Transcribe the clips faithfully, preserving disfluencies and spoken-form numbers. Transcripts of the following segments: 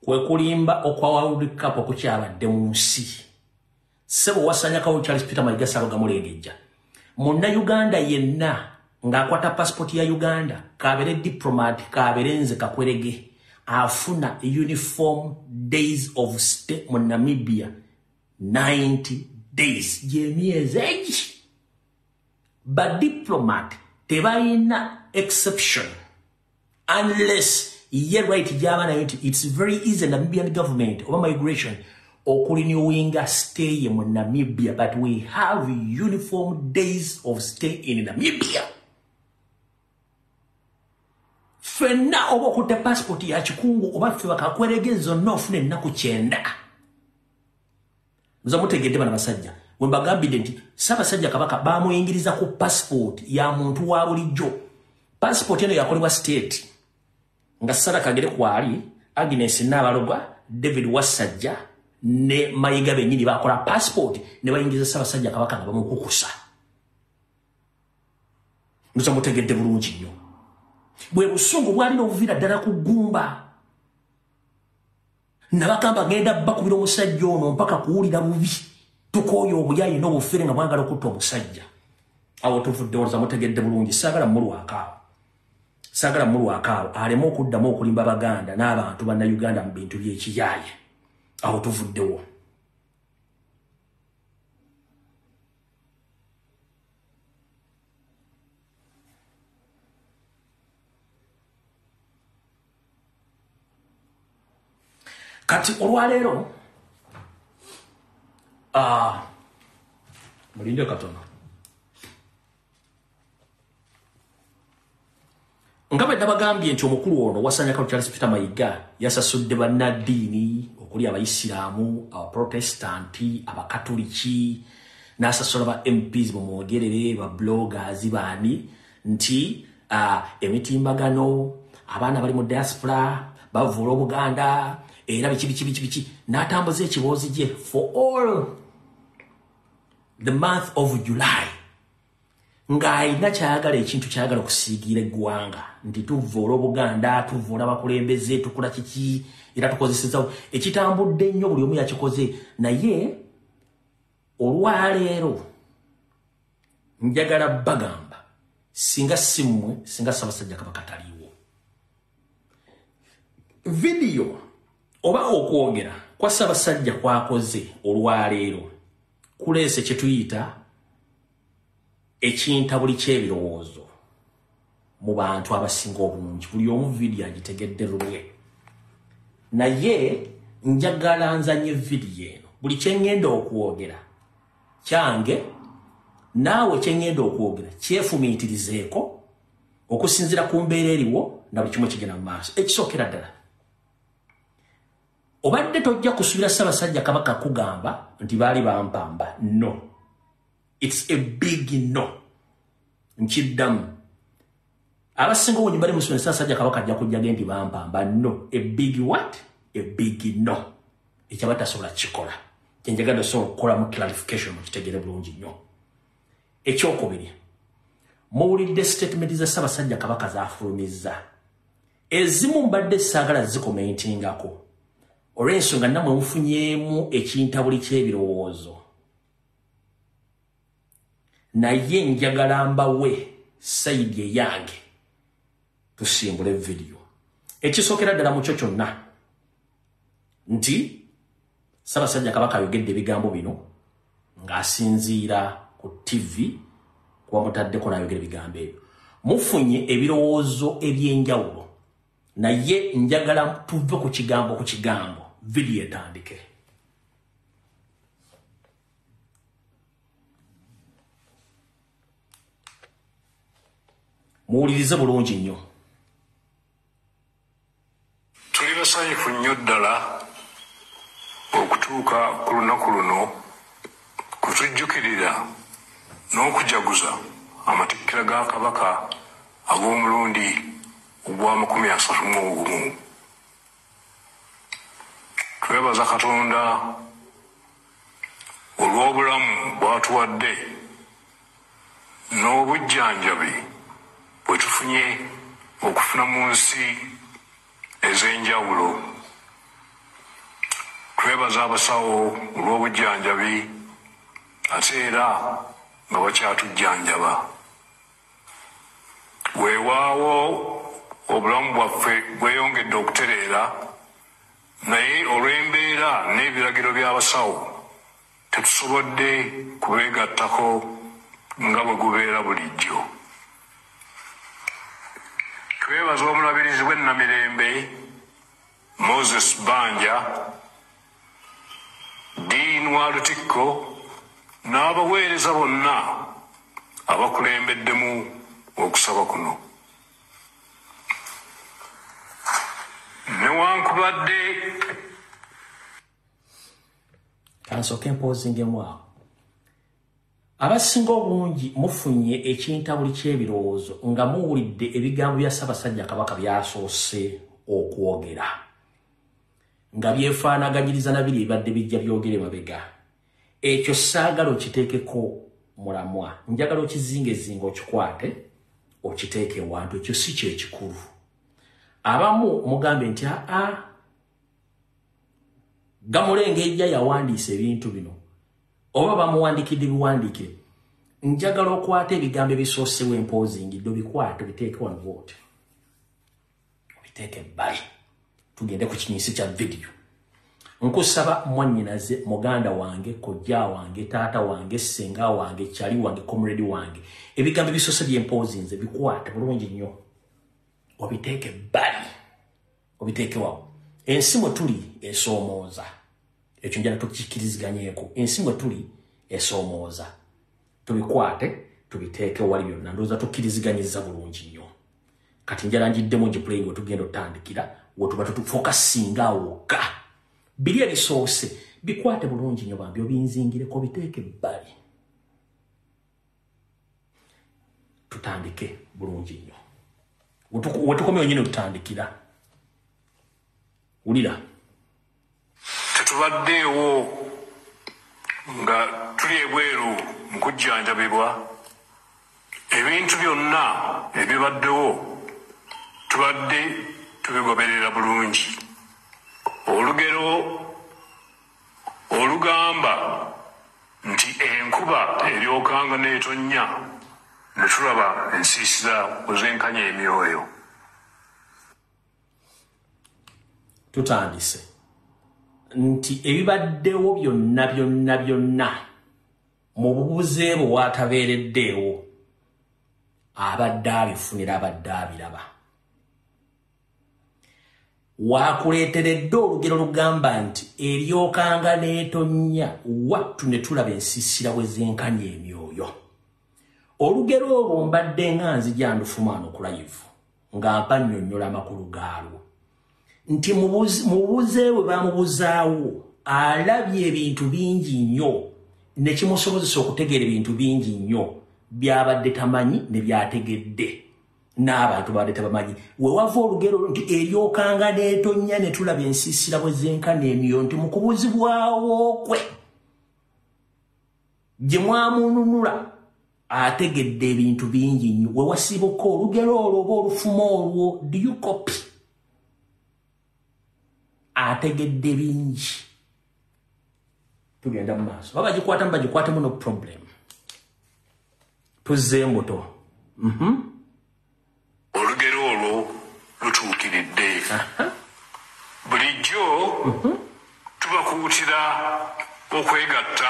kwe kulimba okwa World Cup okukyabadde mu nsi. Sebo wasanya kawo Charles Peter Mayiga Saloga mulengejja. Monna Uganda yenna ng'akwata passport ya Uganda, kabere diplomat, kabere nze kakwerege, afuna uniform days of stay mu Namibia ninety days. Jemiezi egi. But diplomat tebayina exception unless ye right jabana it's very easy Namibian government over migration okulinowinga stay mu Namibia, but we have uniform days of stay in Namibia. Fenna oba okutte passport ya kikungu oba ffe bakakweregezo nofune ennaku kyenda. Muza mutegedde bana basajja. Bwe mbagambidde nti Ssaabasajja Kabaka bamuyingiriza ku passport ya muntu wa bulijjo. Passport eno yakolebwa state. Nga Sarah Kagere kwali, Agnes Nabalogwa, David Wasajja, ne Mayiga bennyini bakola passport ne bayingiriza Ssaabasajja Kabaka nga bamukukusa. Muza mutegedde bulungi nnyo. Bwe busungu bwali n'obuviira ddala ku ggumba. Nabagamba ngenda bakubira omusajja ono mpaka kuwulira bubi. Tukoyo obuyayi n'obufere nga mwagala okutta omusajja. Awo tuvudde olza mutegedde bulungi. Saagala mulwakaawo. Saagala mulwakaawo. Aleme okuddamu okulimba Abaganda n'abantu banna Uganda mu bintu by'ekiyaaye. Awo tuvuddewo. Kati olwaleero ah mulinde katono ngabe ndabagambye nti omukulu ono wasanya ka Charles Peter Mayiga yasasudde bannaddiini okuli abayisiraamu, abaprotestanti, abakatoliki, n'asasula ba M Ps mu mwogerere, ba bloggers bani nti uh, emitimbagano abaana bali mu diaspora bavula Obuganda era biki biki biki biki n'atambuza ekiboozi gye for all the month of July. Ng'alina kyayagala ekintu kyayagala okusiigira eggwanga nti tuvoola Obuganda, tuvoola abakulembeze, tukola kiki era tukozeseza ekitambudde nnyo buli omu yakikoze. Naye olwaleero njagala bagamba singa simmwe singa Ssaabasajja Kabaka taliiwo. Video oba okwogera kwa Ssaabasajja kwakoze olwaleero kuleese kye tuyita ekintabuli ky'ebirowoozo mu bantu abasinga obulungi. Buli omu video agitegedde lulwe. Naye njagala nzanye video eno buli kye ngenda okwogera kyange naawe kye ngenda okwogera kyefumiitirizeeko okusinziira ku mbeera eriwo na buli kimu kigenda mu maaso. Ekisookera ddala obadde tojja kusuubira Ssaabasajja Kabaka kugamba nti baali bampamba. No. It's a big no. Nkiddamu. Abasinga obungi bali musome Ssaabasajja Kabaka ajja kujja nti bampamba. No. A big what? A big no. Ekyaba tasobola kikola. Kyenjagala osobola okukolamu clarification mu kitegere bulungi nnyo. Ekyokubiri. Muwulidde statement za Ssaabasajja Kabaka zaafulumizza. Ezimu mbadde saagala zikomentingako. Olw'ensonga nammwe mufunyeemu ekintabuli ky'ebirowoozo. Naye njagala mbawe sayidi eyange tusimbule video. Ekisookera ddala mu kyo kyonna nti Ssaabasajja Kabaka ayogedde ebigambo bino ng'asinziira ku T V kuba mutaddeko n'ayogera ebigambo ebyo. Mufunye ebirowoozo eby'enjawulo. Naye njagala tuve ku kigambo ku kigambo video etandike. Muwulirize bulungi nnyo. Tuli basanyufu nnyo ddala okutuuka ku lunaku luno kutujjukirira n'okujaguza amatikkira ga Kabaka ag'omulundi ogwa makumi asatu mu ogumu. Twebaza Katonda olw'obulamu bw'atuwadde n'obujjanjabi bwe tufunye okufuna mu nsi ez'enjawulo twebaza abasawo olw'obujjanjabi ate era nga bakyatujjanjaba. Weewaawo obulamu bwaffe bweyongedde okutereera, naye olw'embeera n'ebiragiro by'abasawo tetusobodde kubeegattako nga bwe gubeera bulijjo. Twebaza omulabirizi w'ennamirembe Moses Banja, Dean wa Lutikko n'abaweereza bonna abakulembeddemu okusaba kuno. Newankubadde kansooke mpoozingemu awo. Abasinga obungi mufunye ekintabuli ky'ebirowoozo nga muwulidde ebigambo bya Ssaabasajja Kabaka byasoose okwogera, nga byefaanaganyiriza na biri ebibadde bijja byogere mabega. Ekyo saagala okiteekeko mulamwa, njagala okizingezinga okikwate okiteeke wantu. Ekyo si kye kikulu. Abamu mugambe nti aa Gamulengejja yawandiisa ebintu bino oba bamuwandikidde biwandiike. Njagala okwata ebigambo ebisoosewo empoozingidde obikwate obiteeke wano bw'oti, obiteeke ebbali. Tugende ku kinyinsi kya vidiyo. Nkusaba mwannyinaze, muganda wange, kojja wange, taata wange, ssenga wange, kyali wange, comrade wange, ebigambo ebisoose by'empoozinze bikwate bulungi nnyo obiteeke ebbali, obiteeke wawo. Ensi mwe tuli esoomooza. Ekyo njala tukikkiriziganyeko. Ensi mwe tuli esoomooza. Tubikwate, tubiteeke wali byonna. Ndowooza tukkiriziganyiza bulungi nnyo. Kati njala njiddemu gipulayi we tugenda otandikira, we tuba tutufokasinga wokka. Biri ebisoose bikwate bulungi nnyo bambi obinzingireko biteeke ebbali. Tutandike bulungi nnyo. We tukomyewo nyine tutandikira. Ulira. Tetubaddeewo nga tuli ebweru mu kujjanjabibwa. Ebintu byonna ebibaddewo tubadde tubigoberera bulungi. Olugero olugamba nti enkuba eryokanga n'etonnya ne tulaba ensiisira bwezenkanya emyoyo. Tutandise nti ebibaddewo byonna byonna byonna mu bubuze bwe waatabeereddeewo abadde abifunira abadde abiraba. Waakuleeteredde olugero lugamba nti eryokanga n'etonnya wattu ne tulaba ensiisira bwe zenkanya emyoyo. Olugero olwo mbadde nga nzija ndufumaano ku live nga mpa nnyonnyola amakulu gaalwo. Nti mubuze bwe bamubuzaawo alabye ebintu bingi nnyo ne kimusobozesa okutegeera ebintu bingi nnyo byabadde tamanyi ne byategedde n'abantu babadde tabamanyi. We wava olugero nti eryokanga n'etonnya ne tulaba ensiisira bwe zenkana emyoyo, nti mu kubuzibwawo kwe gye mwamununula ategedde ebintu bingi nnyo. We wasibuka olugero olwo oba olufuma olwo do you copy? Ategedde bingi. Tugenda mu maaso. Baba gikwata mba gikwatemu no problem. Tuzze mbuto. Mhm. Olugero olwo lutuukiridde. Bulijjo tubakuutira okwegatta,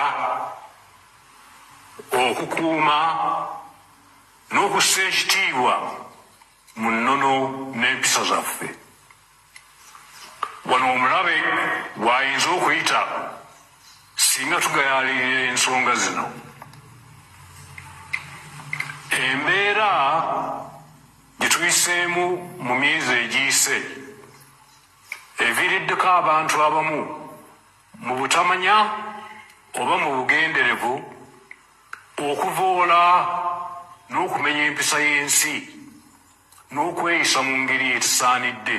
okukuuma n'okussa ekitiibwa mu nnono n'empisa zaffe. Wano omulabe bw'ayinza okuyita singa tugayaalirira ensonga zino. Embeera gye tuyiseemu mu myezi egiyise eviiriddeko abantu abamu mu butamanya oba mu bugenderevu okuvoola n'okumenya empisa y'ensi n'okweyisa mu ngeri etisaanidde.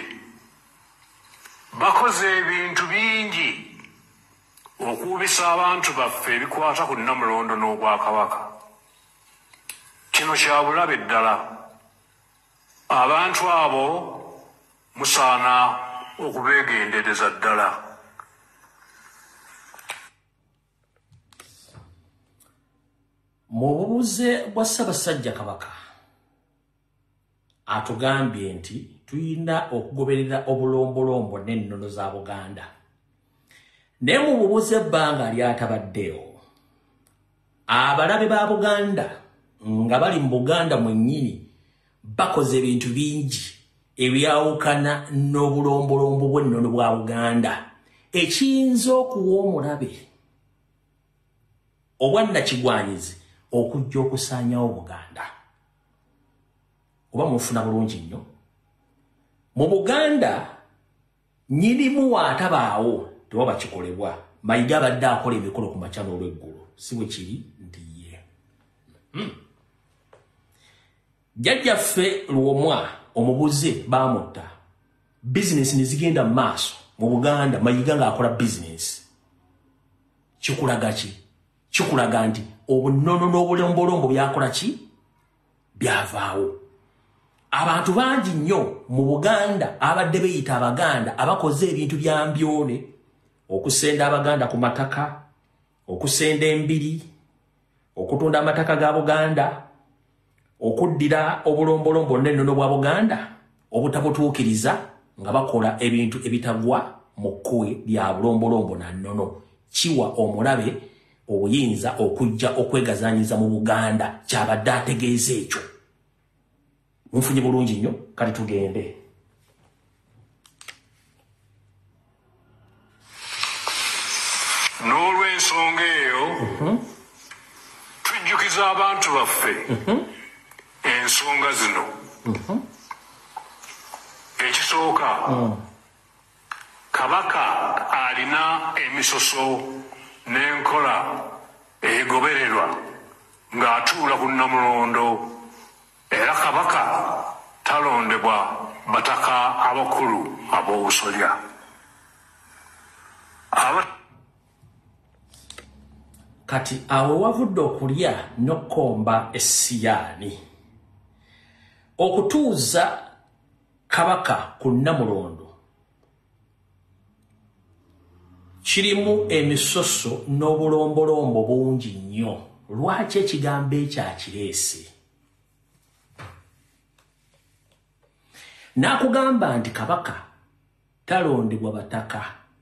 Bakoze ebintu bingi okuubisa abantu baffe ebikwata ku Nnamulondo n'Obwakabaka. Kino kya bulabe ddala. Abantu abo musaana okubeegendereza ddala. mu bubuze bwa Ssaabasajja Kabaka atugambye nti tuyina okugoberera obulombolombo n'ennono za Buganda. Ne mu bubuze ebbanga lyatabaddeyo abalabe ba Buganda nga bali mu Buganda mwennyini bakoze ebintu bingi ebyawukana n'obulombolombo bw'ennono bwa Buganda ekiyinza okuwa omulabe obwannakigwanyizi okujja okusaanyawo Buganda. Oba mufuna bulungi nnyo. Mu Buganda nyinimu waatabaawo tewaba kikolebwa. Mayiga abadde akola emikolo ku makya n'olweggulo. Si bwe kiri ndiye. Hmm. Jjajjaffe Luwomwa omubuze baamutta. Bizinesi ne zigenda mu maaso mu Buganda Mayiga ng'akola bizinesi. Kikulaga ki? Kikulaga nti obunnono n'obulombolombo byakola ki? Byavaawo. Abantu bangi nnyo mu Buganda abadde beyita Abaganda abakoze ebintu bya mbyone, okusenda Abaganda ku mataka, okusenda embiri, okutunda amataka ga Buganda, okuddira obulombolombo n'ennono bwa Buganda, obutabutuukiriza nga bakola ebintu ebitagwa mu kkuwe lya bulombolombo na nnono. Kiwa omulabe obuyinza okujja okwegazanyiza mu Buganda kyabadde ategeeza ekyo. Munfunye bulungi nnyo kati tugende. N'olw'ensonga eyo tujjukiza abantu baffe ensonga zino. Ekisooka Kabaka alina emisoso n'enkola egobererwa ng'atuula ku Namulondo, era Kabaka talondebwa bataka abakulu ab'obusolya. Kati awe wavudde okulya n'okkomba essiyaani. Okutuuza Kabaka ku Namulondo kirimu emisoso n'obulombolombo bungi nnyo. Lwaki ekigambo ekyo akireese? Nakugamba nti Kabaka talondebwa bataka.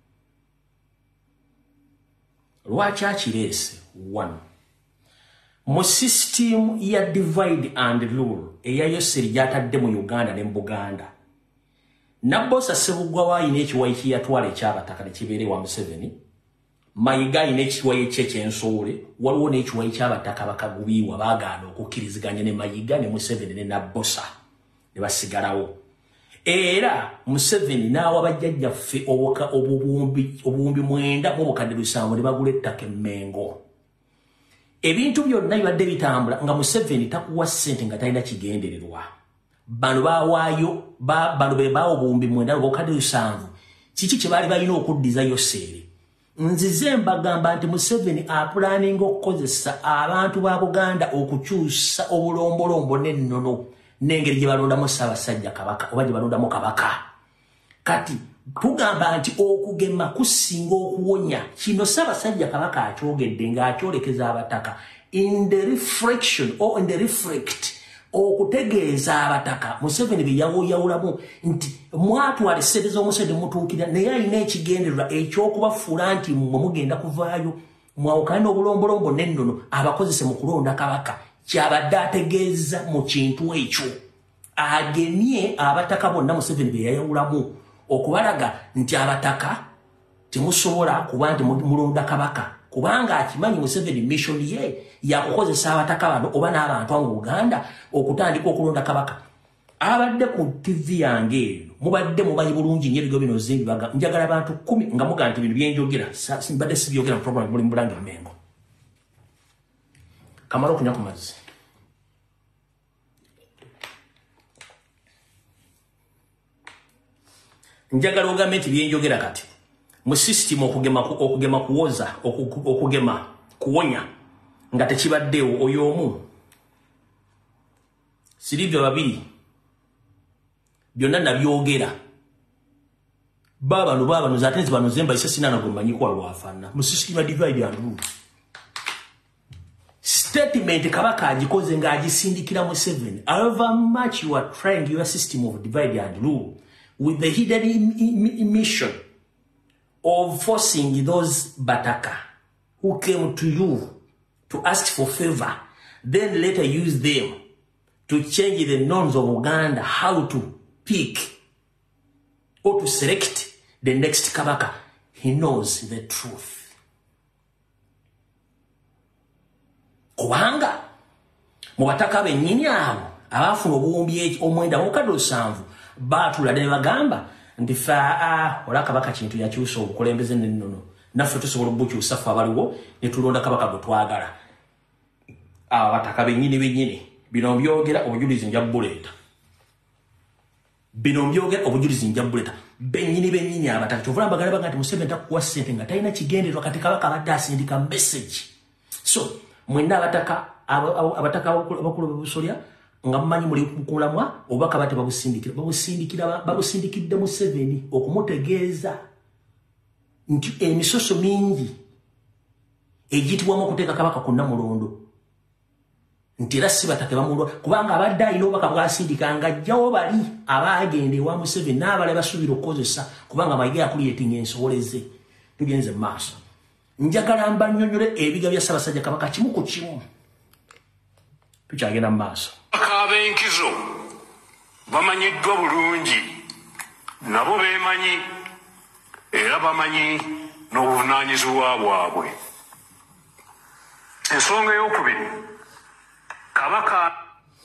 Lwaki akireese? One, mu system ya divide and rule eya Yoseri gyatadde mu Uganda ne mu Buganda, Nabbosa Ssebugwa wayina ekiwayi kye yatwala ekyabataka ne kibeere wa Museveni, Mayiga ayina ekiwayi kye ky'ensuule, waliwo n'ekiwayi ky'abataka bakagubiibwa baagaana okukkiriziganya ne Mayiga ne Museveni ne Nabbosa ne basigalawo. Era Museveni n'awa bajjajjaffe obuwumbi obuwumbi mwenda mu bukadde lusanvu ne bagula ettaka e Mengo. Ebintu byonna bibadde bitambula nga Museveni takuwa ssente nga talina kigendererwa. Bano baawaayo bano be baawo obuwumbi mwenda bukadde lusanvu. Kiki kye baali balina okuddiza Yoseri? Nzize mbagamba nti Museveni apulaninga okukozesa abantu ba Buganda okukyusa obulombolombo n'ennono n'engeri gye balondamu Ssaabasajja Kabaka oba gye balondamu Kabaka. Kati tugamba nti okugema kusinga okuwonya. Kino Ssaabasajja Kabaka akyogedde ng'akyolekeza abataka in the reflection or in the reflect okutegeeza abataka Museveni bye yawuyawulamu nti mwatwala ssente z'omusajja mutuukira naye alina ekigendererwa ekyokubafuula nti mmwe mugenda kuvaayo mwawukane n'obulombolombo n'ennono abakozese mu kulonda Kabaka. Kyabadde ategeeza mu kintu ekyo. Agemye abataka bonna Museveni bye yayawulamu okubalaga nti abataka temusobola kuba nti mulonda Kabaka, kubanga akimanyi Museveni mission ye yakukozesa abataka bano oba n'abantu mu Uganda okutandika okulonda Kabaka. Abadde ku T V yange eno mubadde mubanyi bulungi nnyo ebigo bino zimbi baga njagala abantu kumi nga muga nti bino byenjogera simbadde sibyogera mu program buli Bulange Mengo. Kamaro kunya ku mazzi. Njagala ogambe nti byenjogera kati mu system okugema okugema kuwoza okugema kuwonya nga tekibaddewo oyo omu Silivio babiri byonna nabyogera baba no baba no zatenzi bano zemba isa sinana gwe manyi kwa lwafana mu system ya divide and rule. statement kabaka agikoze nga agisindikira Museveni. However much you are trying your system of divide and rule with the hidden mission of forcing those Bataka who came to you to ask for favor, then later use them to change the norms of Uganda, how to pick or to select the next kabaka. He knows the truth. Kubanga mubataka bennyini abo abafuna obuwumbi omwenda mukado sanvu batula ne bagamba ndi fa ah ola kabaka kintu yakyusa obukulembeze nennono naffe tusobola obukyusa ffe abaliwo ne tulonda kabaka gwe twagala. Abataka bennyini bennyini bino byogera obujulizi nja buleeta bino byogera obujulizi nja buleeta bennyini bennyini abataka kyovula mbagala baga nti Museveni takuwa ssente nga talina kigendererwa kati kabaka abadde asindika message. So mwenda abataka abataka abakulu babusolya nga mmanyi muli kukulamwa obaka bate babusindikira babusindikira babusindikidde Museveni okumutegeeza nti emisoso mingi egitibwamu okuteeka kabaka ku Namulondo nti era si batake bamulwa kubanga abadde alina obubaka bwasindika nga ajjawo bali abaagende ewa Museveni n'abale basuubira okukozesa kubanga Mayiga yakuliyetinga ensoboleze. Tugenze mu maaso. Njagala mbannyonnyole ebiga bya Ssaabasajja Kabaka kimu ku kimu. Tukyagenda mu maaso. Ab'enkizo bamanyiddwa bulungi nabo beemanyi era bamanyi n'obuvunaanyizibwa bwabwe. Ensonga ey'okubiri kabaka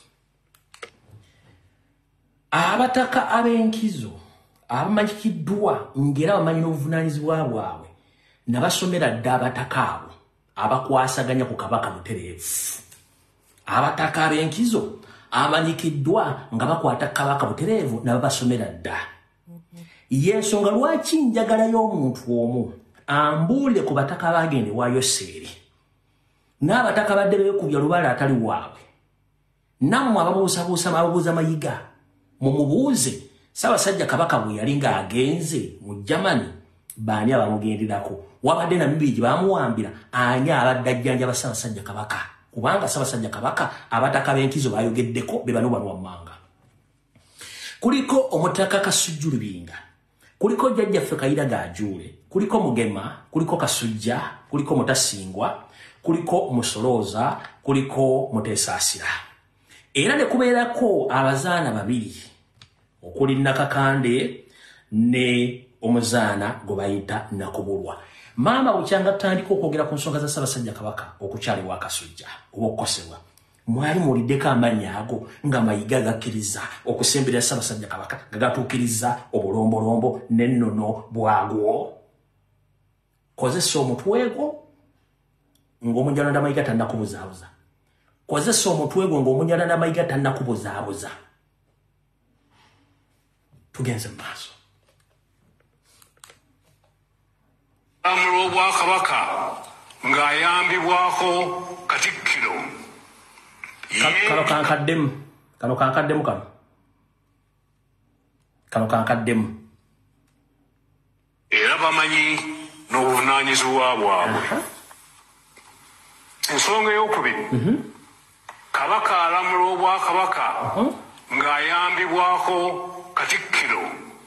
abataka ab'enkizo abamanyikiddwa ng'era bamanyi n'obuvunaanyizibwa bwabwe nabasomera dda abataka abo abakwasaganya ku kabaka butereevu. Abataka ab'enkizo amanyikiddwa nga bakwata kabaka butereevu nababasomera dda. Yensonga lwaki njagalayo omuntu omu ambuule ku bataka bagende waayo seeri n'abataka badde beekubya lubaala atali waabwe. Nammwe ababuusabuusa ababuuza Mayiga mumubuuze Ssaabasajja Kabaka bwe yali ng'agenze mu Germany baani abamugenderako wabadde na mibiri gye baamuwambira ani abadde ajjanjaba Ssaabasajja Kabaka kubanga Ssaabasajja Kabaka abataka b'enkizo bayogeddeko be bano bano wammanga. Kuliko omutaka Kasujju Lubinga, kuliko jjajjaffe Kayiira Gajuule, kuliko Mugema, kuliko Kasujja, kuliko Mutasingwa, kuliko Musolooza, kuliko Muteesaasira. Era ne kubeerako abazaana babiri okuli Nakakande ne omuzaana gwe bayita Nakubulwa. Maama bukyanga tutandika okwogera ku nsonga za Ssaabasajja Kabaka okukyali wa Kasujja oba okukosebwa. Mwali muliddeko amannya ago nga Mayiga gakkiriza okusembera Ssaabasajja Kabaka nga gatuukiriza obulombolombo n'ennono bwagwo. Kozesa omutwe gwo ng'omunjalanda Mayiga tannakubuzaabuza. Kozesa omutwe gwo ng'omunjalanda Mayiga tannakubuzaabuza. Tugenze mu maaso. Amulwa Obwakabaka ng'ayambibwako Katikkiro. Kano kankaddemu. Kano kankaddemu kano. Kano kankaddemu. Era bamanyi n'obuvunaanyizibwa bwabwe. Ensonga ey'okubiri. Kabaka alamula Obwakabaka ng'ayambibwako Katikkiro.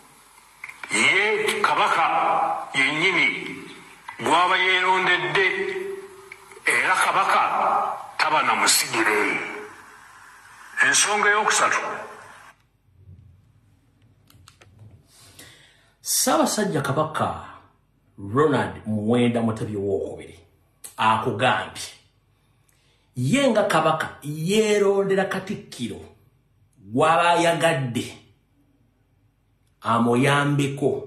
Ye Kabaka yennyini gw'aba yeerondedde era Kabaka taba na musigire. Ensonga ey'okusatu. Ssaabasajja Kabaka Ronald Muwenda Mutebi owookubiri akugambye ye nga Kabaka yeerondera Katikkiro gw'aba ayagadde amuyambeko.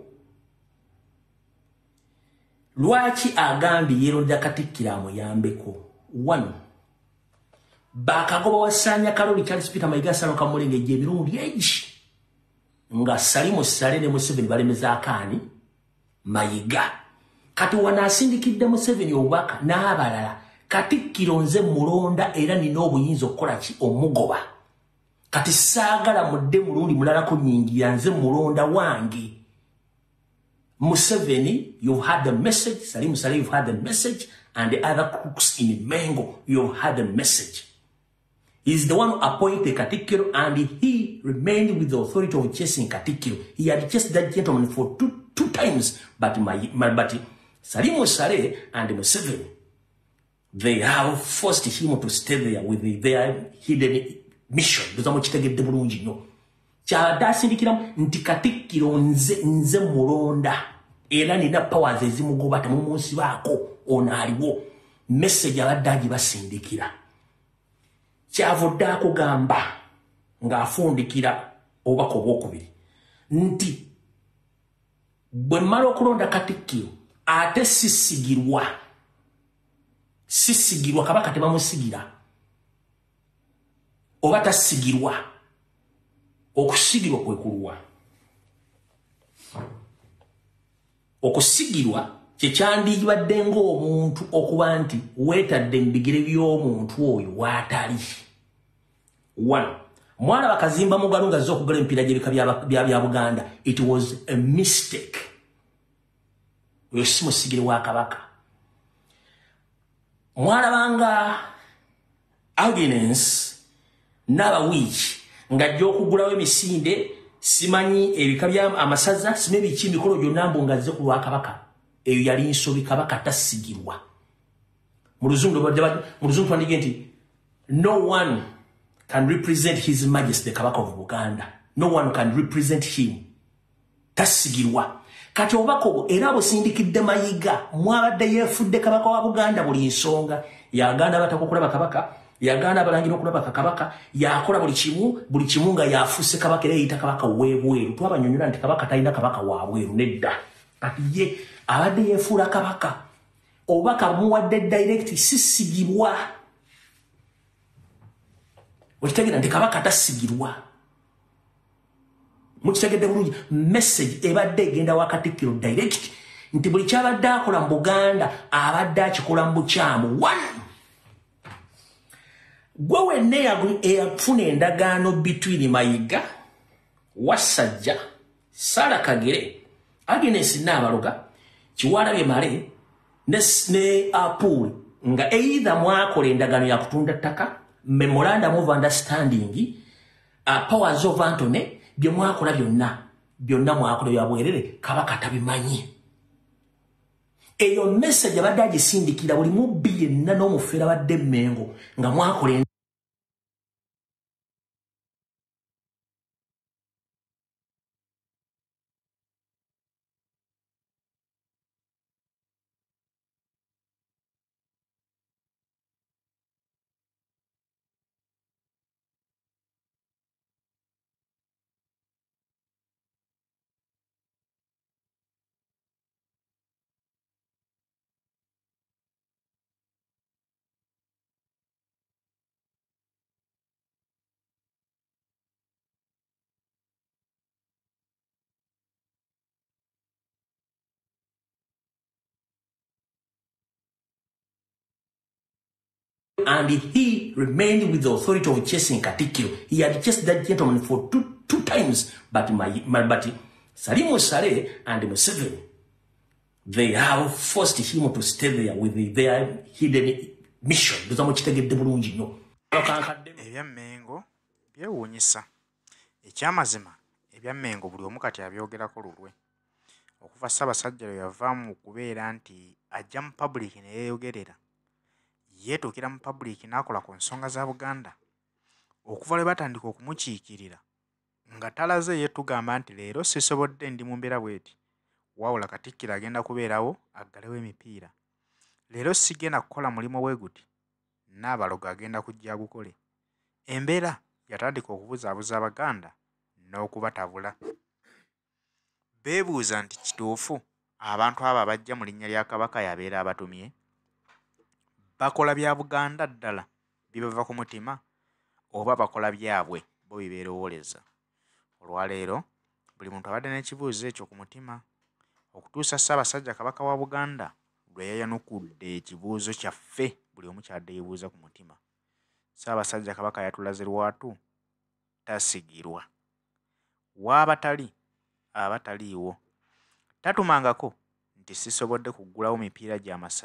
Lwaki agambye yeerondera Katikkiro amuyambeko? One, bakagoba wasanya Kaloli Charles Peter Mayiga Salo Kamulengejja emirundi egi nga Salimu Ssale ne Museveni balemeza akaani Mayiga. Kati wanaasindikidde Museveni obubaka n'abalala Katikkiro nze mulonda era nina obuyinza okukola ki omugoba. Kati saagala mudde mulundi mulalako nnyingira nze mulonda wange. Museveni, you've had the message. Salimu Ssale, you've had the message. and the other crooks in Mengo, you had the message. He's the one who appointed Katikiro, and he remained with the authority of chasing Katikiro. He had chased that gentleman for two, two times, but my, my but Salimu Sare and Museveni, they have forced him to stay there with their hidden mission. Kyadasindikira nti Katikiro nze nze mulonda era nina powers ezimugobata mu munsi baako onaliwo message abaddaji basindikira kyavudda akugamba ng'afundikira obubaka obwokubiri nti bwe mmala okulonda Katikiro ate sisigirwa sisigirwa kabaka tebamusigira oba tasigirwa okusigirwa kwe kulwa okusigirwa kyekyandibadde ng'omuntu okuba nti weetadde mbigire by'omuntu oyo waatali one mwana bakazimba mugalo ngazze okugala emipiira gy'ebika bya Buganda. It was a mistake. Oyo si musigire wa kabaka. Mwana banga Agnes n'abawiiki ng'ajja okugulawo emisinde simanyi ebika bya amasaza sime biki mikolo gyonna mbu ngazze ku lwa kabaka. Eyo yali nsobi kabaka tasigirwa. Mu luzungu mu luzungu twandige nti no one can represent his majesty the kabaka of Buganda. No one can represent him. Tasigirwa. Kati obako era busindikidde mayiga mwabadde yefudde kabaka wa Buganda buli nsonga yaganda batakokulaba kabaka yaganda abalangira okulaba kabaka yakola buli kimu buli kimu nga yafuse kabaka era yita kabaka webweru twabanyonyola nti kabaka talina kabaka wabweru nedda kati ye abadde yefuula kabaka obaka muwadde direct sisigirwa okitegera nti kabaka tasigirwa mukitegedde bulungi message ebadde egenda wa Katikiro direct nti buli kyabadde akola mu Buganda abadde akikola mu bukyamu one gwe wenne eyafuna endagaano between Mayiga Wasajja Sara Kagere Agnes Nabaloga Kiwalabye Male ne ne Apul nga either mwakola endagaano ya kutunda ttaka memorandum of understanding uh, powers of Antony bye mwakola byonna byonna mwakola bya bwerere kabaka tabimanyi eyo message abadde agisindikira buli mubbi yenna n'omufeera badde Mengo nga mwakola and he remained with the authority of chasing Katikiro. He had chased that gentleman for two two times, but my, my but Salimu Sare and Museveni, they have forced him to stay there with their hidden mission. Ebya Mengo byewuunyisa ekyamazima ebya Mengo buli omu kati abyogerako lulwe okuva Ssaabasajja lwe yavaamu okubeera nti ajja mu public ne yeeyogerera yeetuukira mu public n'akola ku nsonga za Buganda okuva lwe batandika okumukiikirira nga talaze yeetugamba nti leero sisobodde ndi mu mbeera bweti wawula Katikkiro agenda kubeerawo aggalewo emipiira leero sigenda kukola mulimo bwe guti Nabaloga agenda kujja gukole embeera yatandika okubuzaabuza Abaganda n'okubatabula beebuuza nti kituufu abantu abo abajja mu linnya lya Kabaka yabeera abatumye bakola bya Buganda ddala bibava ku mutima oba bakola byabwe bo bibeerowoleza olwaleero buli muntu abadde n'ekibuuzo ekyo ku mutima okutuusa Ssaabasajja Kabaka wa Buganda lwe yayanukudde ekibuuzo kyaffe buli omu kyadde yeebuuza ku mutima Ssaabasajja Kabaka yatulaze lwatu tasigirwa waabatali abataliiwo tatumangako nti sisobodde kuggulawo mipiira gy'amasaza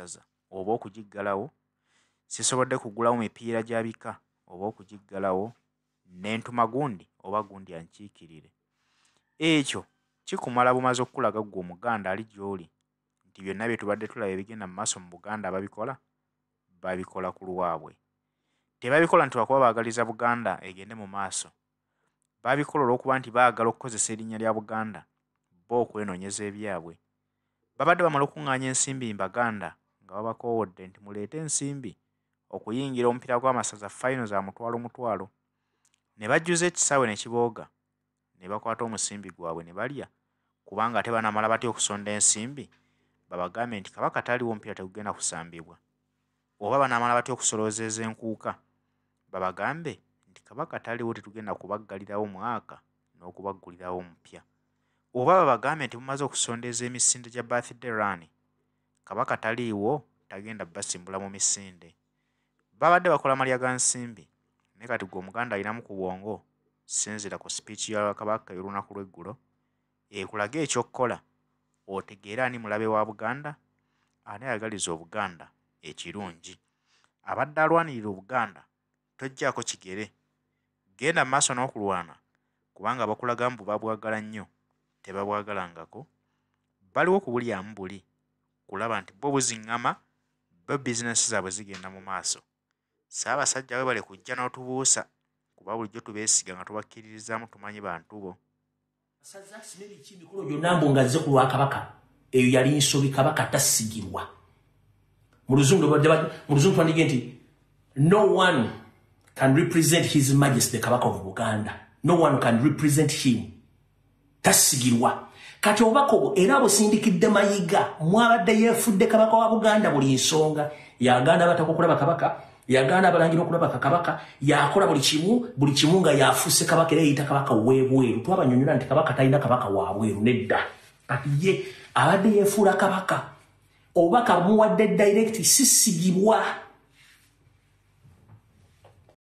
oba okugiggalawo, sisobodde kugulawo mipiira gya bika oba okugiggalawo, n'entuma gundi oba gundi ankiikirire. Ekyo kikumala bumaze okukulaga ggwe Omuganda ali gy'oli nti byonna bye tubadde tulaba ebigenda mu maaso mu Buganda babikola, babikola ku lwabwe. Tebabikola nti lwakuba baagaliza Buganda egende mu maaso. Babikola olw'okuba nti baagala okukozesa erinnya lya Buganda bo okwenoonyeza ebyabwe. Babadde bamala okuŋŋaanya ensimbi Mbaganda nga babakoowodde nti muleete ensimbi okuyingira omupiira gw'amasaza fayino za mutwalo mutwalo. Ne bajjuza ekisaawe ne kibooga, ne bakwata omusimbi gwabwe ne balya, kubanga ate banamala batya okusonda ensimbi babagambe nti Kabaka taliwo omupiira tegugenda kusambibwa. Oba banamala batya okusoloozeeza enkuuka babagambe nti Kabaka taliwo tetugenda kubaggalirawo mwaka n'okubaggulirawo omupya. Oba babagambe nti mumaze okusondeeza emisinde gya birthday run, Kabaka taliiwo tagenda basimbula mu misinde. Babadde bakola malya ga nsimbi, ne kati gwe Omuganda alinamu ku bwongo sinzira ku speech ya Kabaka y'olunaku lw'eggulo, ekulaga ekyokkola otegeera ani mulabe wa Buganda, ani ayagaliza Obuganda ekirungi. Abadde alwanirira Obuganda tojjaako kigere, genda mu maaso n'okulwana, kubanga bakulaga mbu babwagala nnyo tebabwagalangako. Baliwo kubulyamu buli kulaba nti bo buziŋŋama, bo bizinesi zaabwe zigenda mu maaso. Ssaabasajja we bale kujja n'otubuusa kuba bulijjo tubeesiga nga tubakkiririzaamu tumanyi bantu bo. Sazaksi nebi chi mikolo byonna mbu nga zze ku lwa Kabaka, eyo yali nsobi Kabaka tasigirwa. Mu Luzungu mu Luzungu twandiga nti no one can represent his majesty the Kabaka of Buganda. No one can represent him. Tasigirwa. Kati obako era abusindikidde Mayiga mwabadde yeefudde Kabaka wa Buganda buli nsonga, yaganda batakokulaba Kabaka, yaganda abalangira okulaba Kabaka, yakola buli kimu buli kimu nga yafuuse Kabaka era yita Kabaka weebweru. Twabanyonyola nti Kabaka talina Kabaka waabweru nedda. Kati ye abadde yeefuula Kabaka obaka muwadde direct sisigibwa.